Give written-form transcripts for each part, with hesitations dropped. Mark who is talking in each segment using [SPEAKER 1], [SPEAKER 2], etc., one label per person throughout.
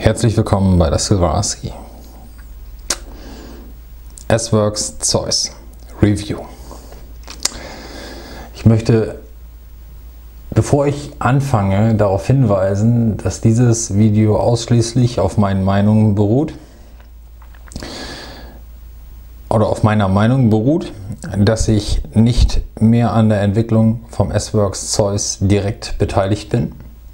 [SPEAKER 1] Herzlich willkommen bei der Silver ASCII. S-Works Zeus Review. Ich möchte, bevor ich anfange, darauf hinweisen, dass dieses Video ausschließlich auf meinen Meinungen beruht oder auf meiner Meinung beruht, dass ich nicht mehr an der Entwicklung vom S-Works Zeus direkt beteiligt bin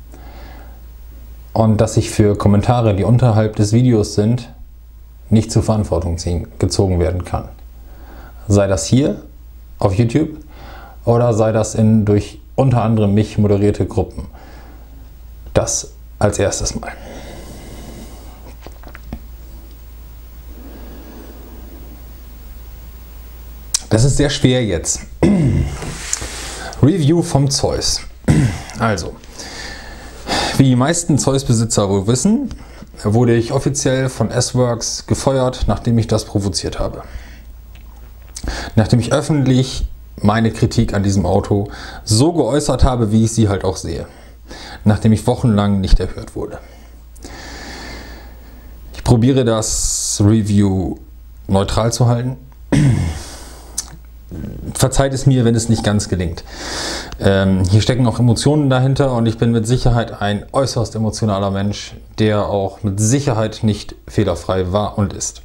[SPEAKER 1] und dass ich für Kommentare, die unterhalb des Videos sind, nicht zur Verantwortung gezogen werden kann. Sei das hier auf YouTube oder sei das in durch unter anderem mich moderierte Gruppen. Das als erstes Mal. Das ist sehr schwer jetzt. Review vom Zeus. Also, wie die meisten Zeus-Besitzer wohl wissen, wurde ich offiziell von S-Works gefeuert, nachdem ich das provoziert habe. Nachdem ich öffentlich meine Kritik an diesem Auto so geäußert habe, wie ich sie halt auch sehe. Nachdem ich wochenlang nicht erhört wurde. Ich probiere das Review neutral zu halten. Verzeiht es mir, wenn es nicht ganz gelingt. Hier stecken auch Emotionen dahinter und ich bin mit Sicherheit ein äußerst emotionaler Mensch, der auch mit Sicherheit nicht fehlerfrei war und ist.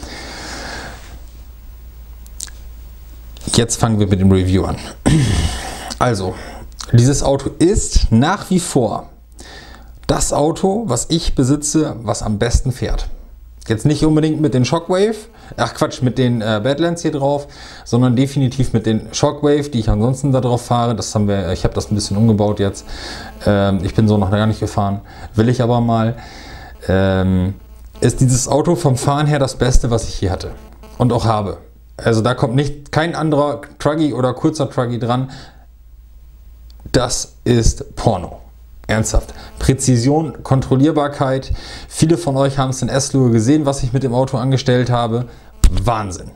[SPEAKER 1] Jetzt fangen wir mit dem Review an. Also, dieses Auto ist nach wie vor das Auto, was ich besitze, was am besten fährt. Jetzt nicht unbedingt mit den Shockwave, mit den Badlands hier drauf, sondern definitiv mit den Shockwave, die ich ansonsten da drauf fahre. Ich habe das ein bisschen umgebaut jetzt. Ich bin so noch gar nicht gefahren, will ich aber mal. Ist dieses Auto vom Fahren her das Beste, was ich hier hatte und auch habe. Also da kommt kein anderer Truggy oder kurzer Truggy dran. Das ist Porno. Ernsthaft. Präzision, Kontrollierbarkeit. Viele von euch haben es in S-Lure gesehen, was ich mit dem Auto angestellt habe. Wahnsinn.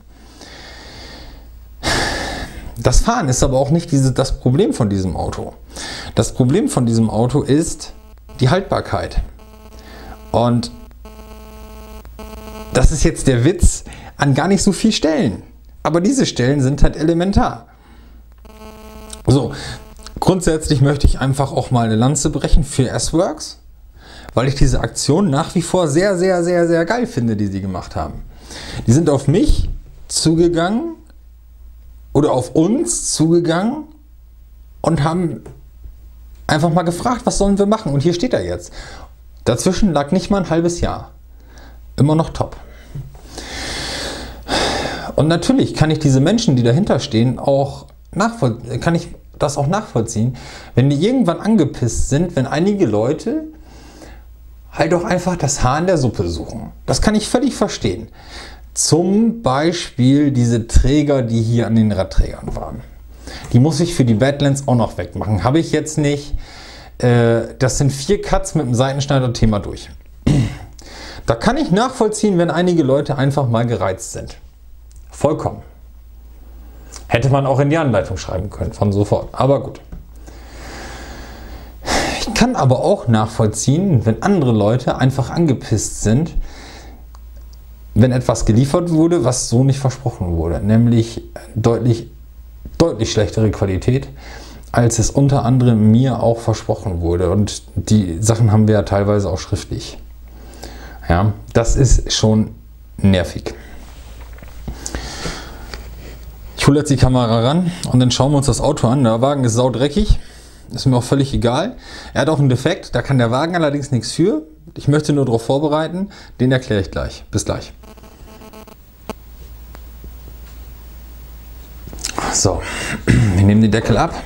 [SPEAKER 1] Das Fahren ist aber auch nicht das Problem von diesem Auto. Das Problem von diesem Auto ist die Haltbarkeit. Und das ist jetzt der Witz an gar nicht so vielen Stellen. Aber diese Stellen sind halt elementar. So. Grundsätzlich möchte ich einfach auch mal eine Lanze brechen für S-Works, weil ich diese Aktion nach wie vor sehr, sehr, sehr, sehr geil finde, die sie gemacht haben. Die sind auf mich zugegangen oder auf uns zugegangen und haben einfach mal gefragt, was sollen wir machen? Und hier steht er jetzt. Dazwischen lag nicht mal ein halbes Jahr. Immer noch top. Und natürlich kann ich diese Menschen, die dahinter stehen, auch nachvollziehen, wenn die irgendwann angepisst sind, wenn einige Leute halt auch einfach das Haar in der Suppe suchen. Das kann ich völlig verstehen. Zum Beispiel diese Träger, die hier an den Radträgern waren. Die muss ich für die Badlands auch noch wegmachen. Habe ich jetzt nicht. Das sind 4 Cuts mit dem Seitenschneider-Thema durch. Da kann ich nachvollziehen, wenn einige Leute einfach mal gereizt sind. Vollkommen. Hätte man auch in die Anleitung schreiben können, von sofort. Aber gut. Ich kann aber auch nachvollziehen, wenn andere Leute einfach angepisst sind, wenn etwas geliefert wurde, was so nicht versprochen wurde. Nämlich deutlich schlechtere Qualität, als es unter anderem mir auch versprochen wurde. Und die Sachen haben wir ja teilweise auch schriftlich. Ja, das ist schon nervig. Ich hole jetzt die Kamera ran und dann schauen wir uns das Auto an. Der Wagen ist saudreckig, ist mir auch völlig egal. Er hat auch einen Defekt, da kann der Wagen allerdings nichts für. Ich möchte nur darauf vorbereiten, den erkläre ich gleich. Bis gleich. So, wir nehmen den Deckel ab.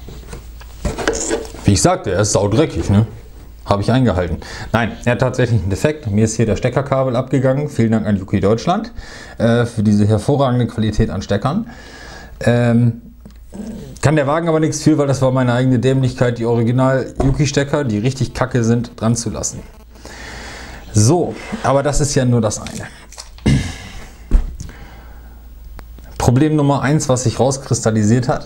[SPEAKER 1] Wie ich sagte, er ist saudreckig, ne? Habe ich eingehalten. Nein, er hat tatsächlich einen Defekt. Mir ist hier der Steckerkabel abgegangen. Vielen Dank an Yuki Deutschland für diese hervorragende Qualität an Steckern. Kann der Wagen aber nichts für, weil das war meine eigene Dämlichkeit, die Original Yuki-Stecker, die richtig kacke sind, dran zu lassen. So, aber das ist ja nur das eine. Problem Nummer 1, was sich rauskristallisiert hat.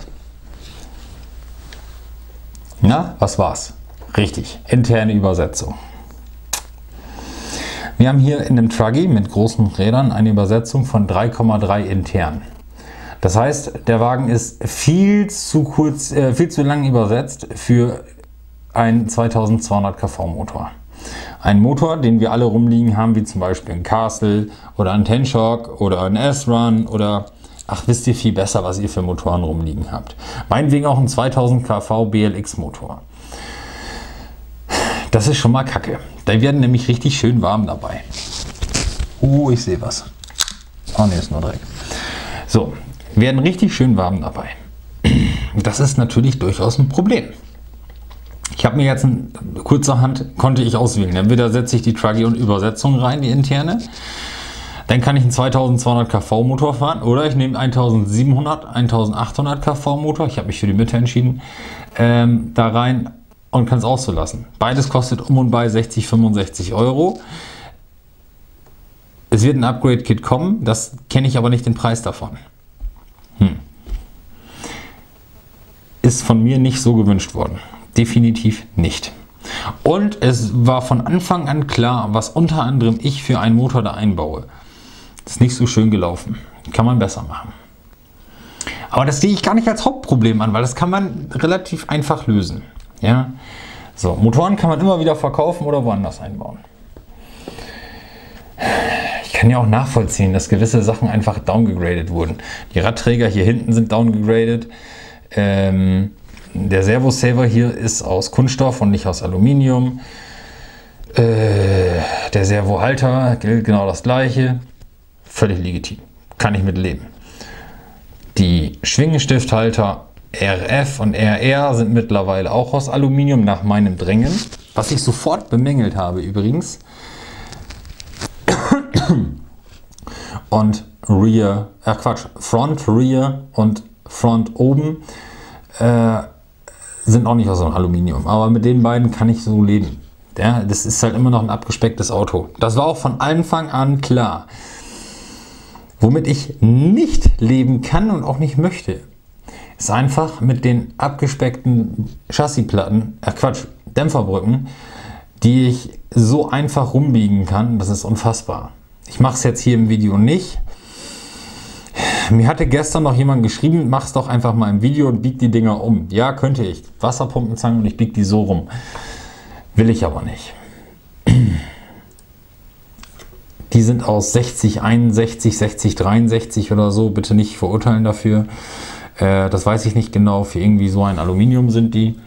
[SPEAKER 1] Na, was war's? Richtig, interne Übersetzung. Wir haben hier in dem Truggy mit großen Rädern eine Übersetzung von 3,3 intern. Das heißt, der Wagen ist viel zu lang übersetzt für einen 2200 kV Motor. Ein Motor, den wir alle rumliegen haben, wie zum Beispiel ein Castle oder ein Tenshock oder ein S-Run oder, ach, wisst ihr viel besser, was ihr für Motoren rumliegen habt. Meinetwegen auch ein 2000 kV BLX Motor. Das ist schon mal kacke. Da werden nämlich richtig schön warm dabei. Oh, ich sehe was. Oh ne, ist nur Dreck. So, werden richtig schön warm dabei. Das ist natürlich durchaus ein Problem. Ich habe mir jetzt kurzerhand, konnte ich auswählen. Entweder setze ich die Truggy und Übersetzung rein, die interne. Dann kann ich einen 2200 kV Motor fahren oder ich nehme 1700, 1800 kV Motor. Ich habe mich für die Mitte entschieden. Da rein und kann es auch so lassen. Beides kostet um und bei 60, 65 Euro. Es wird ein Upgrade-Kit kommen, das kenne ich aber nicht den Preis davon. Ist von mir nicht so gewünscht worden. Definitiv nicht. Und es war von Anfang an klar, was unter anderem ich für einen Motor da einbaue. Ist nicht so schön gelaufen. Kann man besser machen. Aber das sehe ich gar nicht als Hauptproblem an, weil das kann man relativ einfach lösen. Ja? So, Motoren kann man immer wieder verkaufen oder woanders einbauen. Ich kann ja auch nachvollziehen, dass gewisse Sachen einfach downgegradet wurden. Die Radträger hier hinten sind downgegradet. Der Servo-Saver hier ist aus Kunststoff und nicht aus Aluminium. Der Servohalter gilt genau das gleiche. Völlig legitim. Kann ich mit leben. Die Schwingenstifthalter RF und RR sind mittlerweile auch aus Aluminium nach meinem Drängen. Was ich sofort bemängelt habe übrigens. Und Front, Rear und Front oben sind auch nicht aus Aluminium. Aber mit den beiden kann ich so leben. Ja, das ist halt immer noch ein abgespecktes Auto. Das war auch von Anfang an klar. Womit ich nicht leben kann und auch nicht möchte, ist einfach mit den abgespeckten Chassisplatten, Dämpferbrücken, die ich so einfach rumbiegen kann. Das ist unfassbar. Ich mache es jetzt hier im Video nicht. Mir hatte gestern noch jemand geschrieben, mach es doch einfach mal im Video und bieg die Dinger um. Ja, könnte ich. Wasserpumpenzange und ich biege die so rum. Will ich aber nicht. Die sind aus 60, 61, 60, 63 oder so. Bitte nicht verurteilen dafür. Das weiß ich nicht genau. Für irgendwie so ein Aluminium sind die.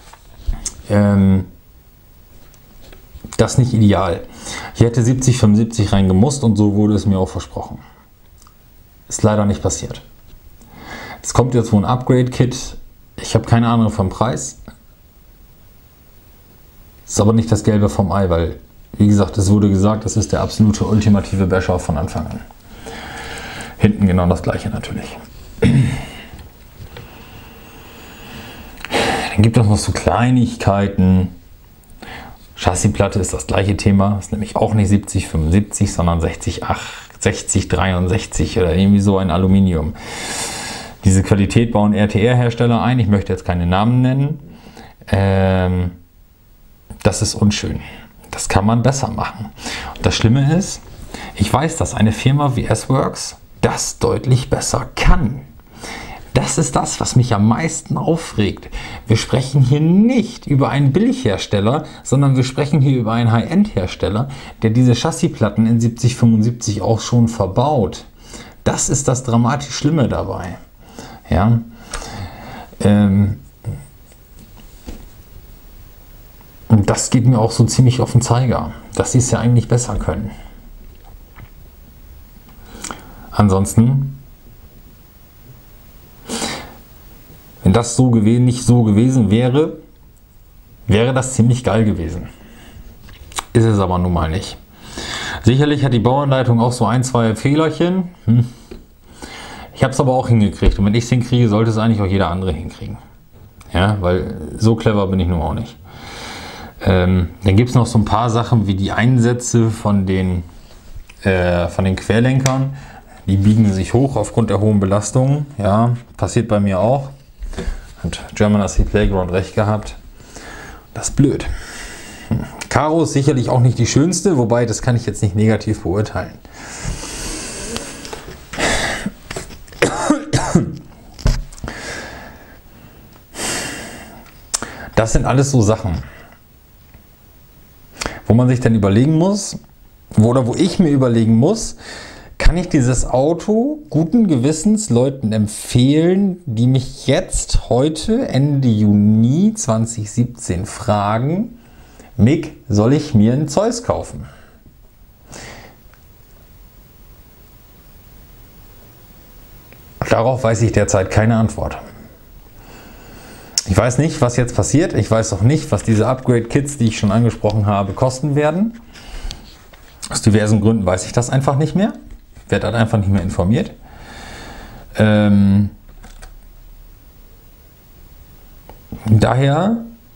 [SPEAKER 1] Das ist nicht ideal. Ich hätte 70, 75 reingemusst und so wurde es mir auch versprochen. Ist leider nicht passiert. Es kommt jetzt wohl ein Upgrade-Kit. Ich habe keine Ahnung vom Preis. Ist aber nicht das Gelbe vom Ei, weil, wie gesagt, es wurde gesagt, das ist der absolute ultimative Basher von Anfang an. Hinten genau das gleiche natürlich. Dann gibt es noch so Kleinigkeiten. Chassisplatte ist das gleiche Thema. Ist nämlich auch nicht 70, 75, sondern 60, 60, 63 oder irgendwie so ein Aluminium. Diese Qualität bauen RTR-Hersteller ein. Ich möchte jetzt keine Namen nennen. Das ist unschön. Das kann man besser machen. Und das Schlimme ist, ich weiß, dass eine Firma wie S-Works das deutlich besser kann. Das ist das, was mich am meisten aufregt. Wir sprechen hier nicht über einen Billighersteller, sondern wir sprechen hier über einen High-End-Hersteller, der diese Chassisplatten in 7075 auch schon verbaut. Das ist das dramatisch Schlimme dabei. Ja. Und das geht mir auch so ziemlich auf den Zeiger, dass sie es ja eigentlich besser können. Ansonsten, wenn das so nicht so gewesen wäre, wäre das ziemlich geil gewesen. Ist es aber nun mal nicht. Sicherlich hat die Bauanleitung auch so ein, zwei Fehlerchen. Ich habe es aber auch hingekriegt. Und wenn ich es hinkriege, sollte es eigentlich auch jeder andere hinkriegen. Ja, weil so clever bin ich nun auch nicht. Dann gibt es noch so ein paar Sachen wie die Einsätze von den Querlenkern. Die biegen sich hoch aufgrund der hohen Belastung. Ja, passiert bei mir auch. Hat German RC Playground recht gehabt. Das ist blöd. Karo ist sicherlich auch nicht die schönste, wobei das kann ich jetzt nicht negativ beurteilen. Das sind alles so Sachen, wo man sich dann überlegen muss, wo ich mir überlegen muss, kann ich dieses Auto guten Gewissens Leuten empfehlen, die mich jetzt heute, Ende Juni 2017, fragen, Mick, soll ich mir einen Zeus kaufen? Darauf weiß ich derzeit keine Antwort. Ich weiß nicht, was jetzt passiert. Ich weiß auch nicht, was diese Upgrade-Kits, die ich schon angesprochen habe, kosten werden. Aus diversen Gründen weiß ich das einfach nicht mehr. Ich werde halt einfach nicht mehr informiert. Daher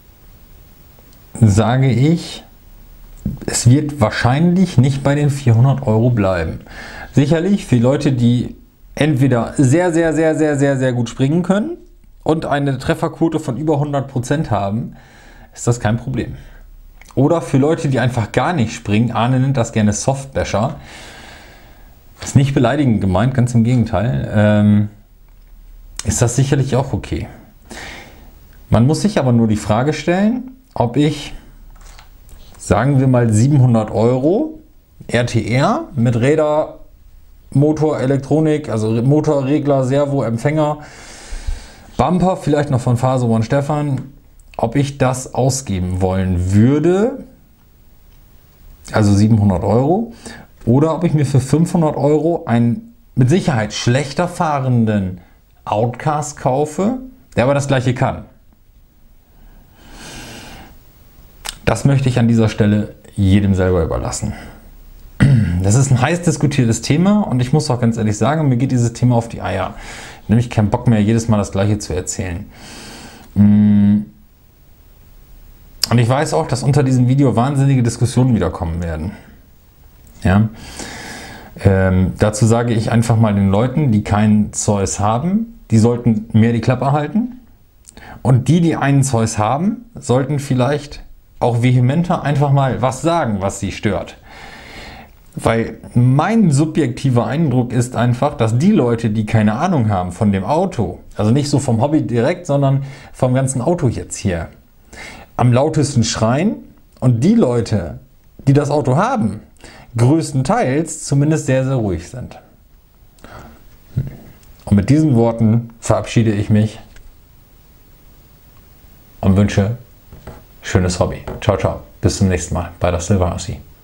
[SPEAKER 1] sage ich, es wird wahrscheinlich nicht bei den 400 € bleiben. Sicherlich für Leute, die entweder sehr gut springen können und eine Trefferquote von über 100% haben, ist das kein Problem. Oder für Leute, die einfach gar nicht springen, Arne nennt das gerne Softbasher, ist nicht beleidigend gemeint, ganz im Gegenteil, ist das sicherlich auch okay. Man muss sich aber nur die Frage stellen, ob ich, sagen wir mal 700 € RTR mit Räder, Motor, Elektronik, also Motorregler, Servo, Empfänger, Bumper, vielleicht noch von Phase One Stefan, ob ich das ausgeben wollen würde, also 700 €, oder ob ich mir für 500 € einen mit Sicherheit schlechter fahrenden Outcast kaufe, der aber das gleiche kann. Das möchte ich an dieser Stelle jedem selber überlassen. Das ist ein heiß diskutiertes Thema und ich muss auch ganz ehrlich sagen, mir geht dieses Thema auf die Eier. Ich habe nämlich keinen Bock mehr, jedes Mal das Gleiche zu erzählen. Und ich weiß auch, dass unter diesem Video wahnsinnige Diskussionen wieder kommen werden. Ja? Dazu sage ich einfach mal den Leuten, die keinen Zeus haben, die sollten mehr die Klappe halten. Und die, die einen Zeus haben, sollten vielleicht auch vehementer einfach mal was sagen, was sie stört. Weil mein subjektiver Eindruck ist einfach, dass die Leute, die keine Ahnung haben von dem Auto, also nicht so vom Hobby direkt, sondern vom ganzen Auto jetzt hier, am lautesten schreien und die Leute, die das Auto haben, größtenteils zumindest sehr ruhig sind. Und mit diesen Worten verabschiede ich mich und wünsche schönes Hobby. Ciao, ciao. Bis zum nächsten Mal bei der Silver Assi.